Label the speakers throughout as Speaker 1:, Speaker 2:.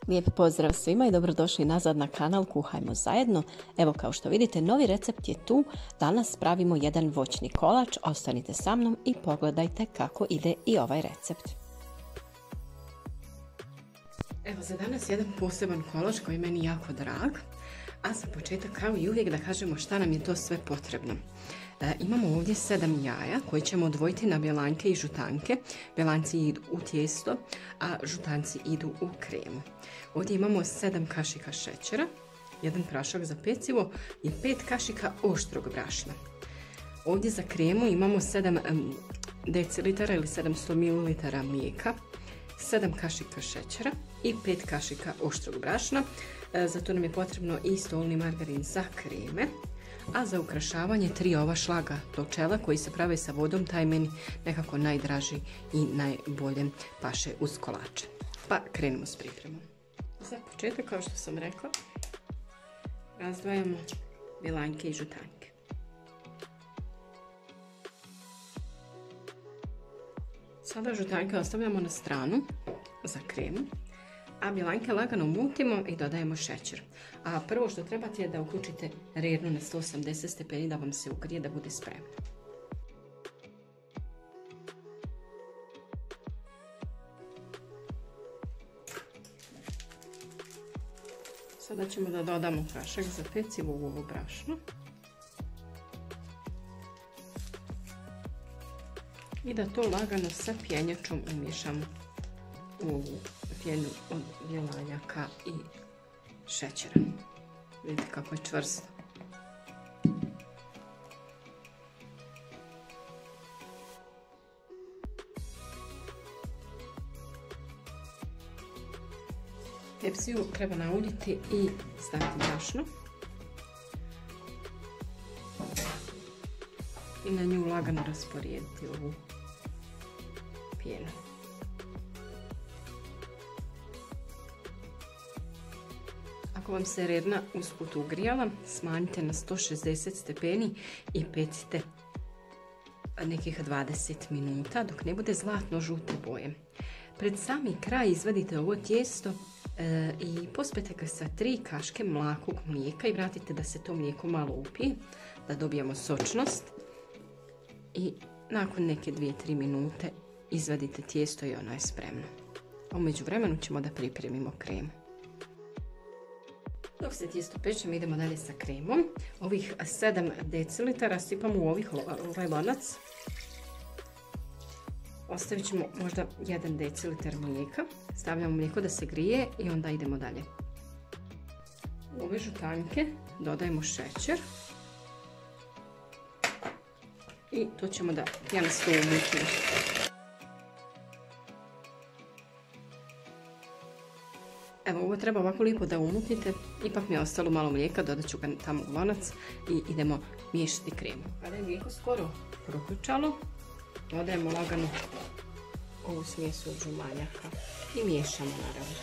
Speaker 1: Lijep pozdrav svima i dobrodošli nazad na kanal Kuhajmo zajedno. Evo kao što vidite, novi recept je tu. Danas pravimo jedan voćni kolač. Ostanite sa mnom i pogledajte kako ide i ovaj recept. Evo za danas jedan poseban kolač koji je meni jako drag. A za početak kao i uvijek da kažemo šta nam je to sve potrebno. Imamo ovdje 7 jaja koje ćemo odvojiti na bjelanke i žutanke. Bjelanci idu u tijesto, a žutanci idu u kremu. Ovdje imamo 7 kašika šećera, 1 prašak za pecivo i 5 kašika oštrog brašna. Ovdje za kremu imamo 7 decilitara ili 700 ml mlijeka, 7 kašika šećera i 5 kašika oštrog brašna. Za to nam je potrebno i stolni margarin za kreme. A za ukrašavanje 3 ova šlaga točela koji se prave sa vodom, taj meni nekako najdraži i najbolje paše uz kolače. Pa krenemo s pripremom. Za početak, kao što sam rekla, razdvajamo bjelanke i žutanke. Sada žutanke ostavljamo na stranu za kremu, a bjelanke lagano mutimo i dodajemo šećer. A prvo što trebate je da uključite rernu na 180 stepeni da vam se ugrije, da bude spremno. Sada ćemo da dodamo prašak za pecivo u ovo brašno. I da to lagano sa pjenjačom umiješamo u ovu pjenu od bjelanjaka i šećera. Vidite kako je čvrsto. Tepsiju treba nauljiti i staviti brašno. I na nju lagano rasporijediti ovu pjenu. Ako vam se rerna usput ugrijala, smanjite na 160 stepeni i pecite nekih 20 minuta dok ne bude zlatno žute boje. Pred sami kraj izvadite ovo tijesto i pospete ga sa 3 kaške mlakog mlijeka i vratite da se to mlijeko malo upije, da dobijemo sočnost. I nakon neke 2-3 minute izvadite tijesto i ono je spremno. A u međuvremenu ćemo da pripremimo kremu. Dok se tijesto peče, mi idemo dalje sa kremom. Ovih 7 decilitara sipamo u ovaj lonac. Ostavit ćemo možda 1 decilitar mlijeka. Stavljamo mlijeko da se grije i onda idemo dalje. U ove žutanke dodajemo šećer. I to ćemo da pjanasto umutimo. Evo, ovo treba ovako lijepo da umutite. Ipak mi je ostalo malo mlijeka, dodat ću ga tamo u lonac i idemo miješati kremu. Kada je mlijeko skoro proključalo, dodajemo lagano ovu smjesu od žumanjaka i miješamo naravno.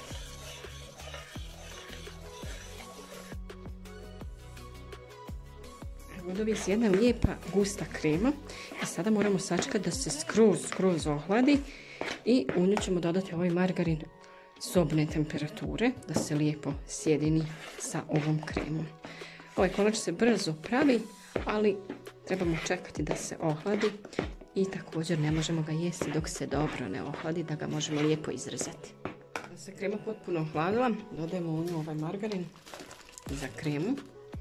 Speaker 1: Gotovi je jedna lijepa gusta krema i sada moramo sačekati da se skroz ohladi i u nju ćemo dodati ovaj margarin sobne temperature da se lijepo sjedini sa ovom kremom. Ovaj kolač se brzo pravi, ali trebamo čekati da se ohladi i također ne možemo ga jesti dok se dobro ne ohladi, da ga možemo lijepo izrezati. Da se krema potpuno ohladila, dodajemo u nju ovaj margarin za kremu.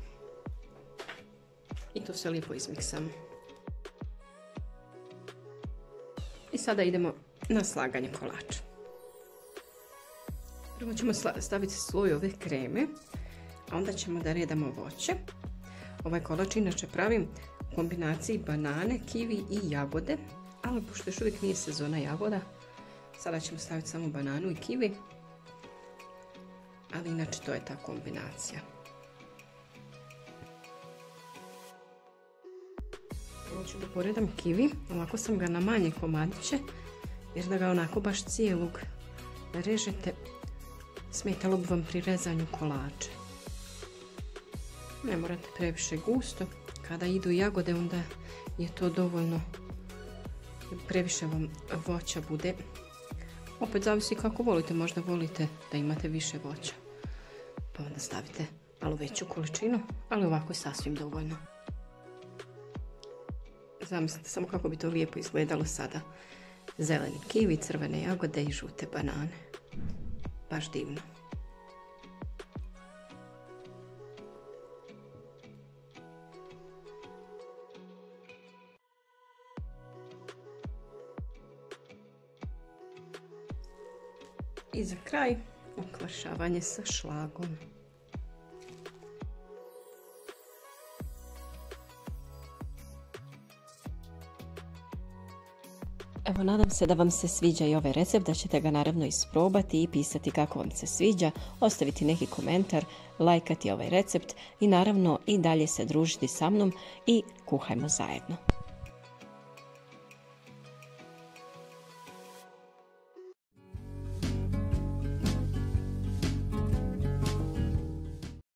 Speaker 1: I to sve lijepo izmiksamo. I sada idemo na slaganje kolača. Prvo ćemo staviti sloj ove kreme, a onda ćemo da redamo voće. Ovaj kolač inače pravim u kombinaciji banane, kivi i jagode, ali pošto još uvijek nije sezona jagoda, sada ćemo staviti samo bananu i kivi, ali inače to je ta kombinacija. Prvo ću da poredam kivi, ovako sam ga na manje komadiće, jer da ga onako baš cijelog režete, smetalo bi vam pri rezanju kolača. Ne morate previše gusto, kada idu jagode onda je to dovoljno, previše vam voća bude Opet zavisi kako volite, možda volite da imate više voća. Pa onda stavite malo veću količinu, ali ovako je sasvim dovoljno. Zamislite samo kako bi to lijepo izgledalo sada. Zeleni kivi, crvene jagode i žute banane. Baš divno. I za kraj ukvaršavanje sa šlagom. Evo, nadam se da vam se sviđa i ovaj recept, da ćete ga naravno isprobati i pisati kako vam se sviđa, ostaviti neki komentar, lajkati ovaj recept i naravno i dalje se družiti sa mnom i kuhajmo zajedno.